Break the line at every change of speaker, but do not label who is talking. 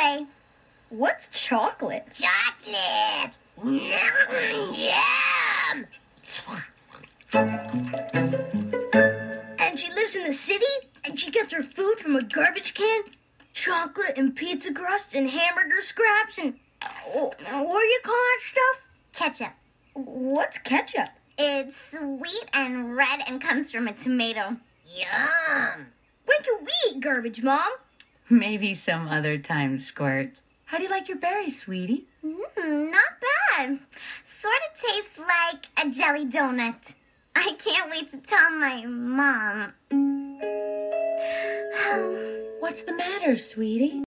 okay.
What's chocolate?
Chocolate! Yum!
And she lives in the city, and she gets her food from a garbage can? Chocolate and pizza crust and hamburger scraps and... what do you call that stuff?
Ketchup.
What's ketchup?
It's sweet and red and comes from a tomato. Yum!
When can we eat garbage, Mom?
Maybe some other time, Squirt. How do you like your berries, sweetie?
Not bad. Sort of tastes like a jelly donut. I can't wait to tell my mom.
What's the matter, sweetie?